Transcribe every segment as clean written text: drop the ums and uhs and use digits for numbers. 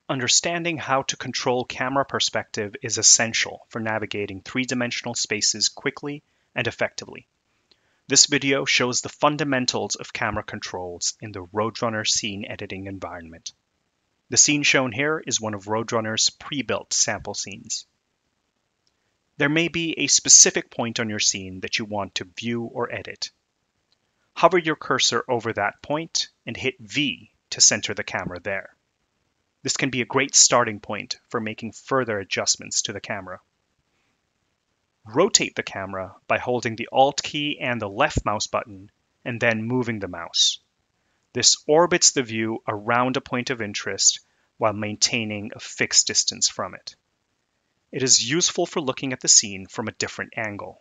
Understanding how to control camera perspective is essential for navigating three-dimensional spaces quickly and effectively. This video shows the fundamentals of camera controls in the RoadRunner scene editing environment. The scene shown here is one of RoadRunner's pre-built sample scenes. There may be a specific point on your scene that you want to view or edit. Hover your cursor over that point and hit V to center the camera there. This can be a great starting point for making further adjustments to the camera. Rotate the camera by holding the Alt key and the left mouse button and then moving the mouse. This orbits the view around a point of interest while maintaining a fixed distance from it. It is useful for looking at the scene from a different angle.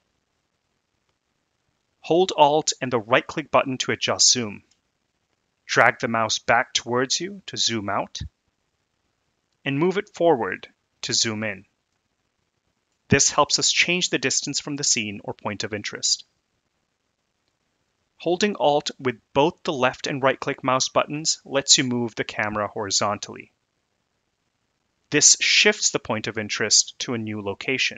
Hold Alt and the right-click button to adjust zoom. Drag the mouse back towards you to zoom out, and move it forward to zoom in. This helps us change the distance from the scene or point of interest. Holding Alt with both the left and right-click mouse buttons lets you move the camera horizontally. This shifts the point of interest to a new location.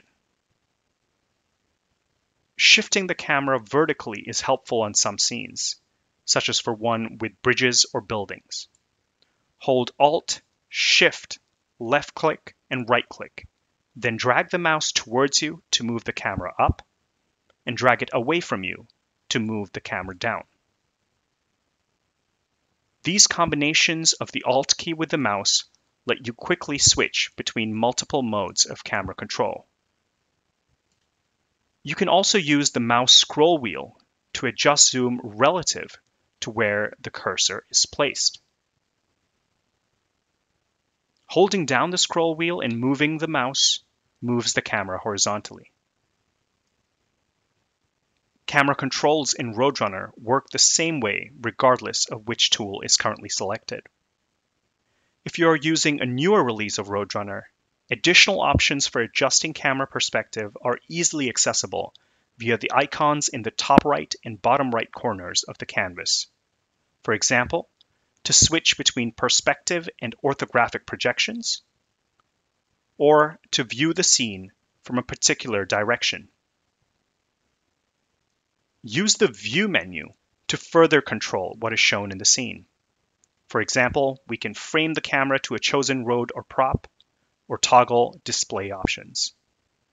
Shifting the camera vertically is helpful on some scenes, such as for one with bridges or buildings. Hold Alt, Shift, left-click, and right-click. Then drag the mouse towards you to move the camera up, and drag it away from you to move the camera down. These combinations of the Alt key with the mouse let you quickly switch between multiple modes of camera control. You can also use the mouse scroll wheel to adjust zoom relative to where the cursor is placed. Holding down the scroll wheel and moving the mouse moves the camera horizontally. Camera controls in RoadRunner work the same way regardless of which tool is currently selected. If you are using a newer release of RoadRunner, additional options for adjusting camera perspective are easily accessible via the icons in the top right and bottom right corners of the canvas. For example, to switch between perspective and orthographic projections, or to view the scene from a particular direction. Use the View menu to further control what is shown in the scene. For example, we can frame the camera to a chosen road or prop, or toggle display options.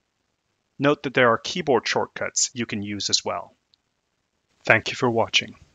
Note that there are keyboard shortcuts you can use as well. Thank you for watching.